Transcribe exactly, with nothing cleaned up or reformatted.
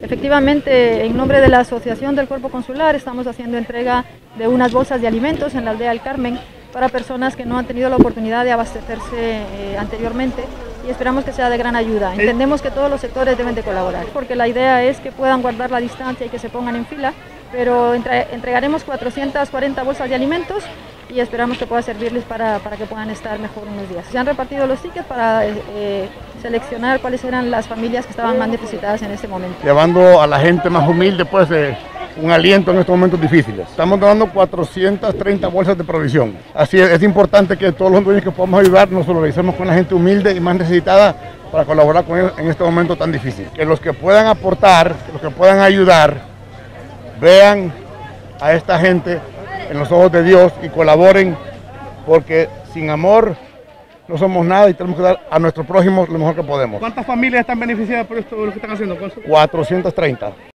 Efectivamente, en nombre de la Asociación del Cuerpo Consular estamos haciendo entrega de unas bolsas de alimentos en la aldea del Carmen para personas que no han tenido la oportunidad de abastecerse eh, anteriormente, y esperamos que sea de gran ayuda. Entendemos que todos los sectores deben de colaborar, porque la idea es que puedan guardar la distancia y que se pongan en fila, pero entre, entregaremos cuatrocientas cuarenta bolsas de alimentos y esperamos que pueda servirles para, para que puedan estar mejor unos días. Se han repartido los tickets para eh, seleccionar cuáles eran las familias que estaban más necesitadas en este momento. Llevando a la gente más humilde pues eh, un aliento en estos momentos difíciles. Estamos dando cuatrocientas treinta bolsas de provisión. Así es, es importante que todos los dueños que podamos ayudar nos solidaricemos con la gente humilde y más necesitada para colaborar con ellos en este momento tan difícil. Que los que puedan aportar, que los que puedan ayudar, vean a esta gente en los ojos de Dios y colaboren, porque sin amor no somos nada y tenemos que dar a nuestros prójimos lo mejor que podemos. ¿Cuántas familias están beneficiadas por esto, lo que están haciendo? cuatrocientas treinta.